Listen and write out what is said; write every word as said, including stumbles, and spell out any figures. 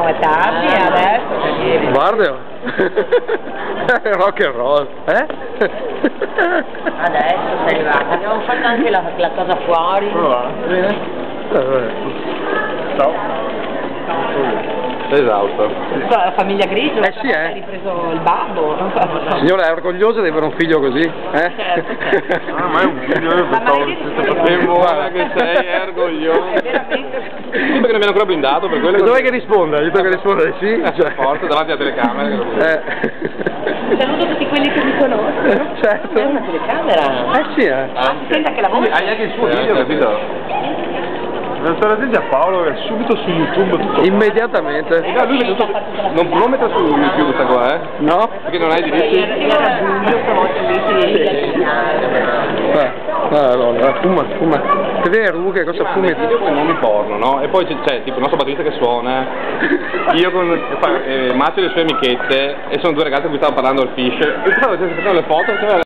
è tardi adesso. Guarda, rock and roll, eh? Adesso sei arrivata, abbiamo fatto anche la, la cosa fuori. Bene? Ciao. Sei esausto. La famiglia Grigio, Eh sì, eh. ha ripreso il babbo. Signora, è orgogliosa di avere un figlio così? Eh? Certo. Ah, ma è un figlio, io pensavo che sapevo ora che sei orgoglioso. È veramente. Sì, perché non mi hanno ancora blindato per quello. Dov'è che risponda? Gli tocca rispondere sì? Cioè. Forza, davanti alla telecamera. Eh. Saluto tutti quelli che mi conoscono. Certo. È una telecamera. Eh sì, eh. Ah, senta che la voce. Hai anche il suo video, capito? Non sto attenti a Paolo che è subito su YouTube tutto. Immediatamente. No, lui è tutto... Non può mettere su YouTube questa qua, eh? No? Perché non hai diritti? Io raggiungo stavolta invece di Eh, allora, fuma, fuma. Te vero che cosa fumi? Io con i nomi porno, no? E poi c'è, c'è tipo il nostro batterista che suona, io con eh, Massimo e le sue amichette, e sono due ragazze che stavano parlando al fish, e poi facevano le foto,